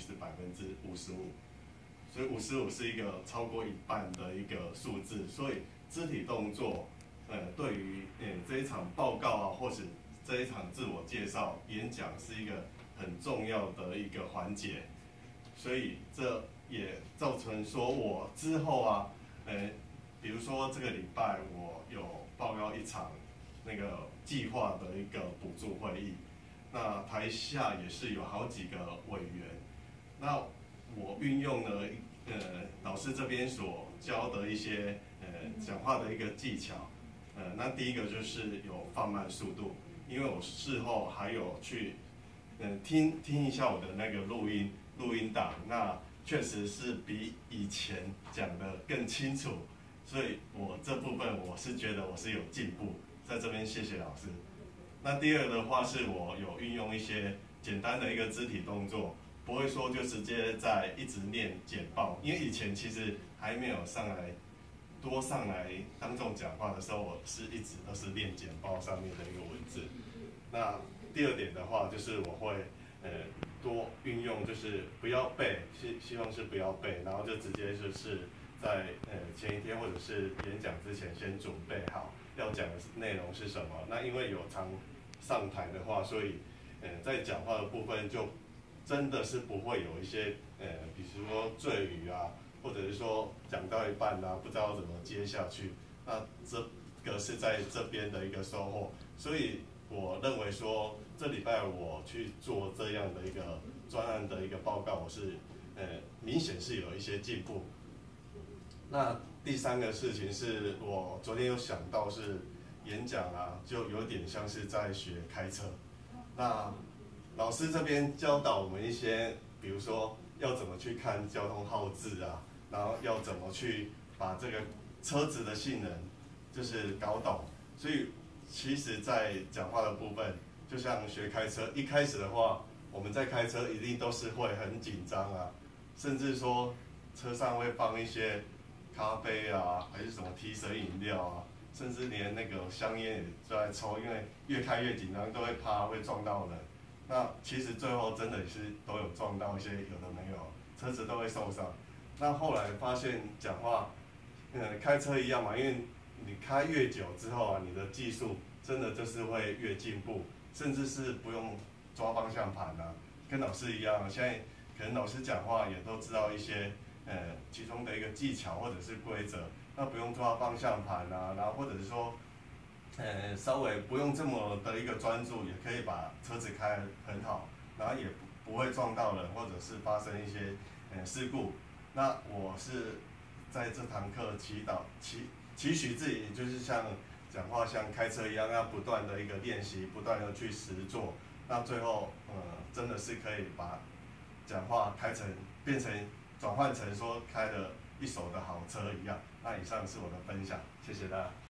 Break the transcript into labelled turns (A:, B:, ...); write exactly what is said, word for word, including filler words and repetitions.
A: 是百分之五十五，所以五十五是一个超过一半的一个数字，所以肢体动作，呃，对于呃这一场报告啊，或是这一场自我介绍演讲是一个很重要的一个环节，所以这也造成说我之后啊，呃，比如说这个礼拜我有报告一场那个计划的一个补助会议，那台下也是有好几个委员，那我运用了呃老师这边所教的一些呃讲话的一个技巧，呃，那第一个就是有放慢速度，因为我事后还有去嗯、呃、听听一下我的那个录音录音档，那确实是比以前讲的更清楚，所以我这部分我是觉得我是有进步，在这边谢谢老师。那第二的话是我有运用一些简单的一个肢体动作，不会说就直接在一直念简报，因为以前其实还没有上来多上来当众讲话的时候，我是一直都是练简报上面的一个文字。那第二点的话就是我会呃多运用，就是不要背，希希望是不要背，然后就直接就是在呃前一天或者是演讲之前先准备好要讲的内容是什么。那因为有常上台的话，所以呃在讲话的部分就真的是不会有一些呃比如说赘语啊，或者是说讲到一半啊不知道怎么接下去，那这个是在这边的一个收获。所以我认为说这礼拜我去做这样的一个专案的一个报告，我是呃明显是有一些进步。那第三个事情是我昨天有想到是演讲啊，就有点像是在学开车。那老师这边教导我们一些，比如说要怎么去看交通号志啊，然后要怎么去把这个车子的性能就是搞懂。所以其实在讲话的部分，就像学开车，一开始的话，我们在开车一定都是会很紧张啊，甚至说车上会放一些咖啡啊，还是什么提神饮料啊，甚至连那个香烟也在抽，因为越开越紧张，都会怕会撞到人。那其实最后真的是都有撞到一些，有的没有，车子都会受伤。那后来发现讲话，呃，开车一样嘛，因为你开越久之后啊，你的技术真的就是会越进步，甚至是不用抓方向盘啊，跟老师一样，现在可能老师讲话也都知道一些呃其中的一个技巧或者是规则，那不用抓方向盘啊，然后或者是说。呃，稍微不用这么的一个专注，也可以把车子开得很好，然后也不不会撞到人，或者是发生一些呃事故。那我是在这堂课祈祷期期许自己，就是像讲话像开车一样，要不断的一个练习，不断的去实做，那最后呃真的是可以把讲话开成变成转换成说开了一手的好车一样。那以上是我的分享，谢谢大家。